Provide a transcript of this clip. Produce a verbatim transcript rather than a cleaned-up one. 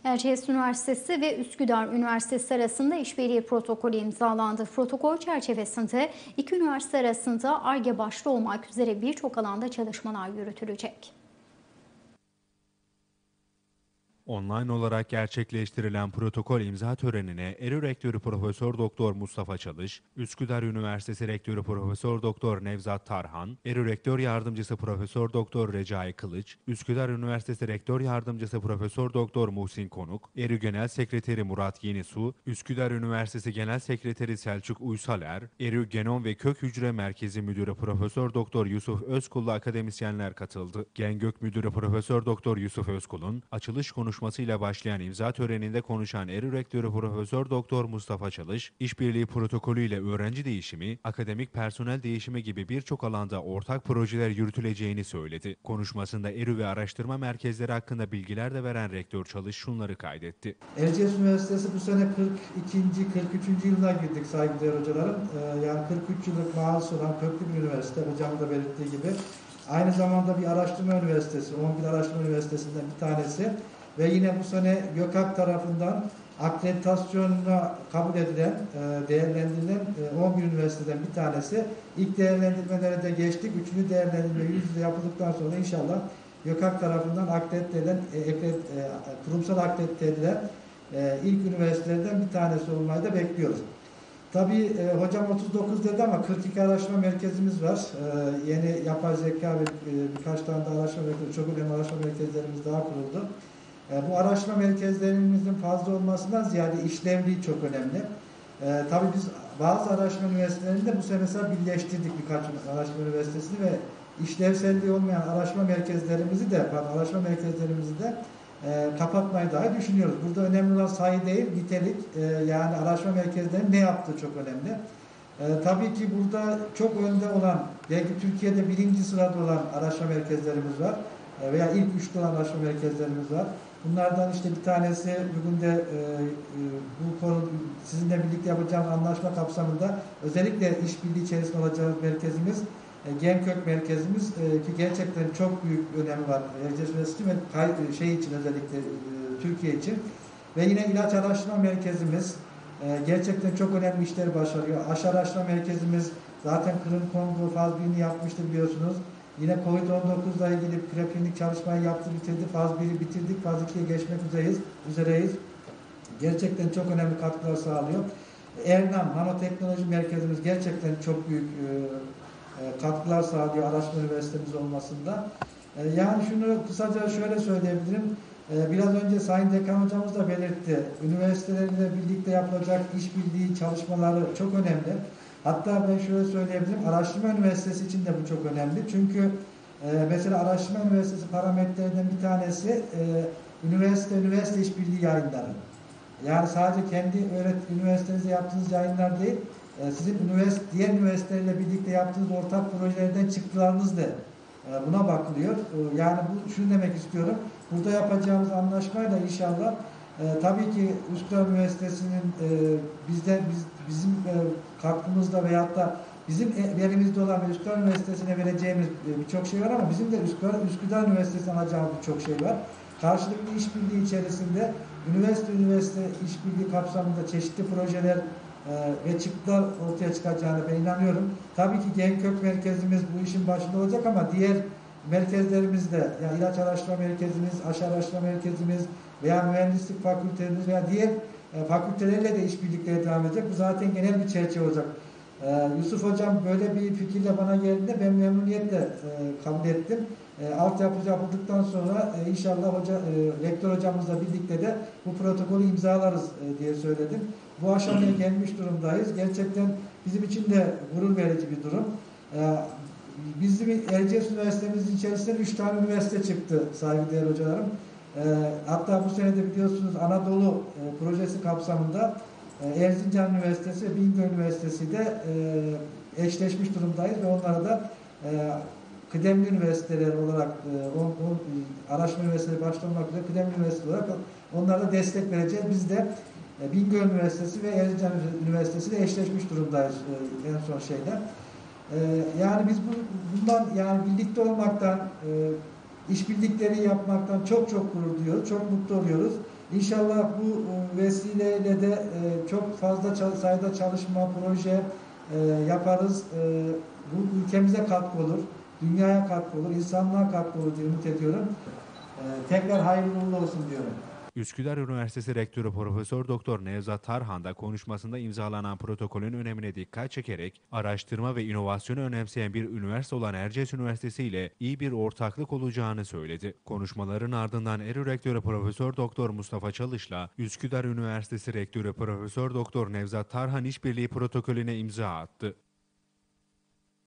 Erciyes Üniversitesi ve Üsküdar Üniversitesi arasında işbirliği protokolü imzalandı. Protokol çerçevesinde iki üniversite arasında Ar-Ge başta olmak üzere birçok alanda çalışmalar yürütülecek. Online olarak gerçekleştirilen protokol imza törenine ERÜ Rektörü Profesör Doktor Mustafa Çalış, Üsküdar Üniversitesi Rektörü Profesör Doktor Nevzat Tarhan, ERÜ Rektör Yardımcısı Profesör Doktor Recai Kılıç, Üsküdar Üniversitesi Rektör Yardımcısı Profesör Doktor Muhsin Konuk, ERÜ Genel Sekreteri Murat Yenisu, Üsküdar Üniversitesi Genel Sekreteri Selçuk Uysaler, ERÜ Genom ve Kök Hücre Merkezi Müdürü Profesör Doktor Yusuf Özkul'la akademisyenler katıldı. Gengök Müdürü Profesör Doktor Yusuf Özkul'un açılış konuşmasıyla başlayan imza töreninde konuşan ERÜ Rektörü Profesör Doktor Mustafa Çalış, işbirliği protokolüyle öğrenci değişimi, akademik personel değişimi gibi birçok alanda ortak projeler yürütüleceğini söyledi. Konuşmasında ERÜ ve araştırma merkezleri hakkında bilgiler de veren Rektör Çalış şunları kaydetti. Erciyes Üniversitesi bu sene kırk ikinci kırk üçüncü yılına girdik saygıdeğer hocalarım. Ee, yani kırk üç yıllık maaşı olan köklü bir üniversite, hocam da belirttiği gibi. Aynı zamanda bir araştırma üniversitesi, on bir araştırma üniversitesinden bir tanesi. Ve yine bu sene YÖKAK tarafından akreditasyonuna kabul edilen, değerlendirilen on bir üniversiteden bir tanesi. İlk değerlendirmelere de geçtik. Üçüncü değerlendirme yüz yüze yapıldıktan sonra inşallah YÖKAK tarafından akredite edilen, kurumsal akredite edilen ilk üniversitelerden bir tanesi olmayı da bekliyoruz. Tabii hocam otuz dokuz dedi ama kırk iki araştırma merkezimiz var. Yeni yapay zeka ve birkaç tane de araştırma merkezi, çok önemli araştırma merkezlerimiz daha kuruldu. Bu araştırma merkezlerimizin fazla olmasından ziyade işlevliği çok önemli. Ee, tabii biz bazı araştırma üniversitelerinde bu sene mesela birleştirdik birkaç araştırma üniversitesini ve işlevselliği olmayan araştırma merkezlerimizi de, pardon, araştırma merkezlerimizi de e, kapatmayı dahi düşünüyoruz. Burada önemli olan sayı değil, nitelik. E, yani araştırma merkezlerinin ne yaptığı çok önemli. E, tabii ki burada çok önde olan, belki Türkiye'de birinci sırada olan araştırma merkezlerimiz var. E, veya ilk üçte olan araştırma merkezlerimiz var. Bunlardan işte bir tanesi bugün de e, e, bu konu sizinle birlikte yapacağımız anlaşma kapsamında özellikle işbirliği içerisinde olacağımız merkezimiz e, Genkök merkezimiz e, ki gerçekten çok büyük önemi var Erciyes Üniversitesi ve şey için özellikle e, Türkiye için ve yine ilaç araştırma merkezimiz e, gerçekten çok önemli işler başarıyor. Aşı araştırma merkezimiz zaten Kırım Kongo faz birini yapmıştı biliyorsunuz. Yine Covid on dokuz ile ilgili preklinik çalışmayı yaptı, bitirdi. Faz biri bitirdik. Faz ikiye geçmek üzereyiz. üzereyiz. Gerçekten çok önemli katkılar sağlıyor. Ernam, Nanoteknoloji Merkezimiz gerçekten çok büyük e, e, katkılar sağlıyor araştırma üniversitemiz olmasında. E, yani şunu kısaca şöyle söyleyebilirim. E, biraz önce Sayın Dekan Hocamız da belirtti. Üniversitelerle birlikte yapılacak işbirliği çalışmaları çok önemli. Hatta ben şöyle söyleyebilirim, araştırma üniversitesi için de bu çok önemli. Çünkü e, mesela araştırma üniversitesi parametrelerinden bir tanesi e, üniversite üniversite işbirliği yayınları. Yani sadece kendi öğret üniversitenizde yaptığınız yayınlar değil, e, sizin üniversite diğer üniversitelerle birlikte yaptığınız ortak projelerden çıktılarınız da e, buna bakılıyor. E, yani bu şunu demek istiyorum. Burada yapacağımız anlaşmayla inşallah e, tabii ki Üsküdar Üniversitesi'nin e, bizden biz, bizim e, katkımızda veyahut da bizim elimizde olan Üsküdar Üniversitesi'ne vereceğimiz e, birçok şey var ama bizim de Üsküdar, Üsküdar Üniversitesi'ne alacağımız birçok şey var. Karşılıklı işbirliği içerisinde üniversite üniversite işbirliği kapsamında çeşitli projeler e, ve çıktılar ortaya çıkacağına ben inanıyorum. Tabii ki Genkök merkezimiz bu işin başında olacak ama diğer merkezlerimizde, yani ilaç araştırma merkezimiz, aşı araştırma merkezimiz veya mühendislik fakültemiz veya diğer e, fakültelerle de işbirlikleri devam edecek. Bu zaten genel bir çerçeve olacak. E, Yusuf Hocam böyle bir fikirle bana geldiğinde ben memnuniyetle e, kabul ettim. E, altyapı yapıldıktan sonra e, inşallah hoca, e, rektör hocamızla birlikte de bu protokolü imzalarız e, diye söyledim. Bu aşamaya gelmiş durumdayız. Gerçekten bizim için de gurur verici bir durum. E, Bizim Erciyes Üniversitemizin içerisinde üç tane üniversite çıktı saygıdeğer hocalarım. E, hatta bu sene de biliyorsunuz Anadolu e, projesi kapsamında e, Erzincan Üniversitesi ve Bingöl Üniversitesi de e, eşleşmiş durumdayız ve onlara da e, kıdemli üniversiteler olarak e, on, on, araştırma üniversiteleri başta olmak üzere kıdemli üniversite olarak onlara da destek vereceğiz. Biz de e, Bingöl Üniversitesi ve Erzincan Üniversitesi ile eşleşmiş durumdayız e, en son şeyler. Ee, yani biz bu, bundan yani birlikte olmaktan, e, işbirlikleri yapmaktan çok çok gurur duyuyoruz, çok mutlu oluyoruz. İnşallah bu vesileyle de çok fazla sayıda çalışma, proje yaparız. Bu ülkemize katkı olur, dünyaya katkı olur, insanlığa katkı olur diye umut ediyorum. Tekrar hayırlı uğurlu olsun diyorum. Üsküdar Üniversitesi Rektörü Profesör Doktor Nevzat Tarhan da konuşmasında imzalanan protokolün önemine dikkat çekerek araştırma ve inovasyonu önemseyen bir üniversite olan Erciyes Üniversitesi ile iyi bir ortaklık olacağını söyledi. Konuşmaların ardından ERÜ Rektörü Profesör Doktor Mustafa Çalış'la Üsküdar Üniversitesi Rektörü Profesör Doktor Nevzat Tarhan işbirliği protokolüne imza attı.